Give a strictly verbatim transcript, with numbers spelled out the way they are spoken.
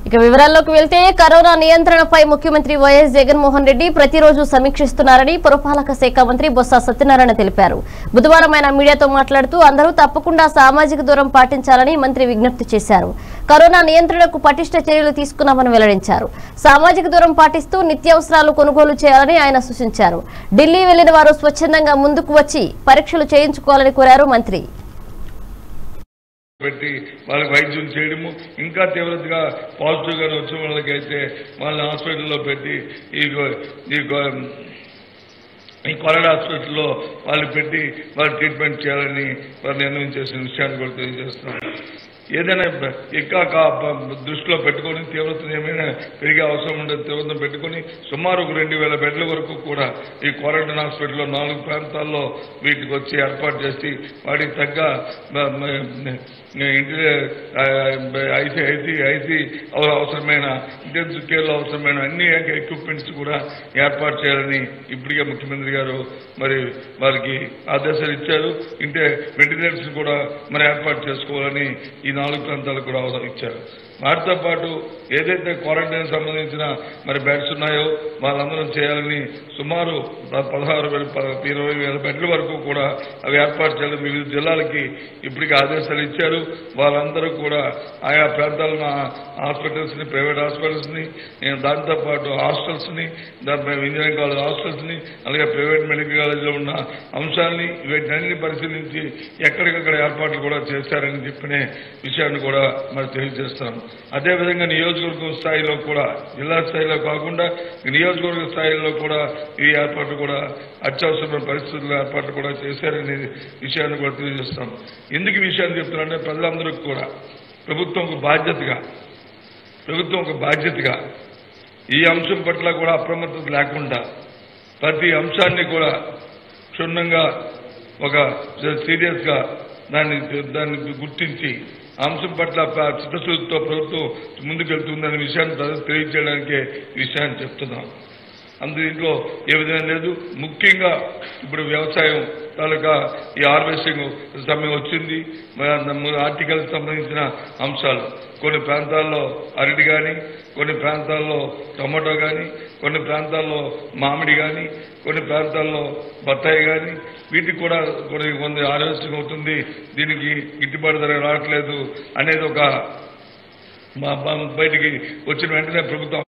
ఇక వివరాల్లోకి వెళ్తే కరోనా నియంత్రణపై ముఖ్యమంత్రి వైఎస్ జగన్మోహన్ రెడ్డి ప్రతిరోజు సమీక్షిస్తున్నారని పురపాలక శాఖ మంత్రి బొత్స సత్యనారాయణ తెలిపారు. బుధవారం ఆయన మీడియాతో మాట్లాడుతూ అందరూ తప్పకుండా సామాజిక దూరం పాటించాలని మంత్రి విజ్ఞప్తి చేశారు. కరోనా నియంత్రణకు పటిష్ట చర్యలు తీసుకున్నామని వెల్లడించారు. సామాజిక దూరం పాటిస్తూ నిత్యావసరాలు కొనుగోలు చేయాలని ఆయన సూచించారు. ఢిల్లీ వెళ్లిన వారు స్వచ్ఛందంగా ముందుకు వచ్చి పరీక్షలు చేయించుకోవాలని కోరారు మంత్రి. పెట్టి వాళ్ళకి వైద్యం చేయడము, ఇంకా తీవ్రతగా పాజిటివ్ గానే వచ్చిన వాళ్ళకైతే వాళ్ళని హాస్పిటల్లో పెట్టి ఈ ఈ కరోనా హాస్పిటల్లో వాళ్ళు పెట్టి వాళ్ళు ట్రీట్మెంట్ చేయాలని వాళ్ళు నిర్ణయం చేసిన విషయాన్ని కూడా తెలియజేస్తున్నారు. ఏదైనా ఇంకా దృష్టిలో పెట్టుకుని తీవ్రతను ఏమైనా పెరిగే అవసరం ఉండదు తీవ్రతను పెట్టుకుని సుమారు ఒక రెండు వేల బెడ్ల వరకు కూడా ఈ క్వారంటైన్ హాస్పిటల్లో నాలుగు ప్రాంతాల్లో వీటికి వచ్చి ఏర్పాటు చేసి వాటికి తగ్గ ఐసీ ఐసీ ఐసీ అవసరమైన ఇంటెన్సివ్ కేర్లో అవసరమైన అన్ని ఎక్విప్మెంట్స్ కూడా ఏర్పాటు చేయాలని ఇప్పటికే ముఖ్యమంత్రి గారు మరి వారికి ఆదేశాలు ఇచ్చారు. ఇంటే వెంటిలేటర్స్ కూడా మరి ఏర్పాటు చేసుకోవాలని ఈ నాలుగు ప్రాంతాలకు కూడా అవసరం ఇచ్చారు. వాటితో పాటు ఏదైతే క్వారంటైన్ సంబంధించిన మరి బెడ్స్ ఉన్నాయో వాళ్ళందరం చేయాలని సుమారు పదహారు వేల ఇరవై వేల బెడ్ల వరకు కూడా అవి ఏర్పాటు చేయాలని వివిధ జిల్లాలకి ఇప్పటికీ ఆదేశాలు ఇచ్చారు. వాళ్ళందరూ కూడా ఆయా ప్రాంతాలను హాస్పిటల్స్ ని ప్రైవేట్ హాస్పిటల్స్ ని దాంతోపాటు హాస్టల్స్ ని ఇంజనీరింగ్ కాలేజ్ హాస్టల్స్ ని అలాగే ప్రైవేట్ మెడికల్ కాలేజీలో ఉన్న అంశాలని వీటిని పరిశీలించి ఎక్కడికక్కడ ఏర్పాట్లు కూడా చేశారని చెప్పిన విషయాన్ని కూడా మరి తెలియజేస్తాను. అదేవిధంగా నియోజకవర్గం స్థాయిలో కూడా జిల్లా స్థాయిలో కాకుండా నియోజకవర్గ స్థాయిలో కూడా ఈ ఏర్పాట్లు కూడా అత్యవసరమైన పరిస్థితుల్లో ఏర్పాట్లు కూడా చేశారనే విషయాన్ని కూడా తెలియజేస్తాం. ఎందుకు ఈ విషయాన్ని చెప్తున్నారంటే ప్రజలందరికీ కూడా ప్రభుత్వం ఒక బాధ్యతగా ప్రభుత్వం ఒక బాధ్యతగా ఈ అంశం పట్ల కూడా అప్రమత్తత లేకుండా ప్రతి అంశాన్ని కూడా క్షుణ్ణంగా ఒక సీరియస్ గా దాన్ని దాన్ని గుర్తించి అంశం పట్ల చిత్తశుద్ధితో ప్రభుత్వం ముందుకెళ్తుందనే విషయాన్ని ప్రజలకు తెలియజేయడానికే ఈ విషయాన్ని చెప్తున్నాం. అందు దీంట్లో ఏ విధంగా లేదు. ముఖ్యంగా ఇప్పుడు వ్యవసాయం తాలూకా ఈ హార్వెస్టింగ్ సమయం వచ్చింది. ఆర్టికల్ సంబంధించిన అంశాలు కొన్ని ప్రాంతాల్లో అరటి కానీ, కొన్ని ప్రాంతాల్లో టమాటో కానీ, కొన్ని ప్రాంతాల్లో మామిడి కానీ, కొన్ని ప్రాంతాల్లో బత్తాయి కానీ వీటికి కూడా కొన్ని కొన్ని హార్వెస్టింగ్ అవుతుంది. దీనికి గిట్టుబాటు ధర రావట్లేదు అనేది ఒక బయటికి వచ్చిన వెంటనే ప్రభుత్వం